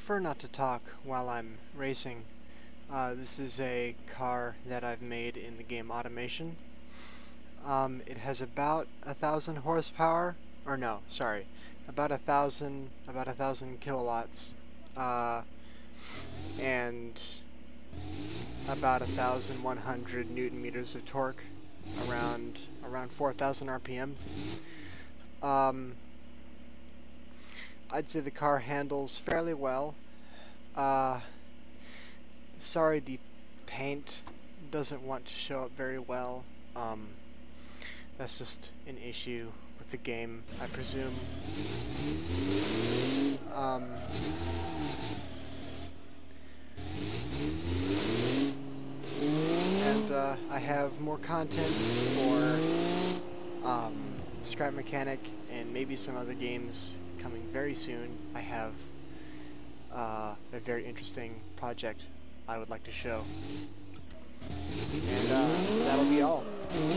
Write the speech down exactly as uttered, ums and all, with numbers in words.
prefer not to talk while I'm racing. Uh, this is a car that I've made in the game Automation. Um, it has about a thousand horsepower, or no, sorry, about a thousand, about a thousand kilowatts, uh, and about a thousand one hundred newton meters of torque, around around four thousand R P M. Um, I'd say the car handles fairly well. Uh, sorry, the paint doesn't want to show up very well. Um, that's just an issue with the game, I presume. Um, and uh, I have more content for um, Scrap Mechanic and maybe some other games coming very soon. I have uh, a very interesting project I would like to show. And uh, that'll be all.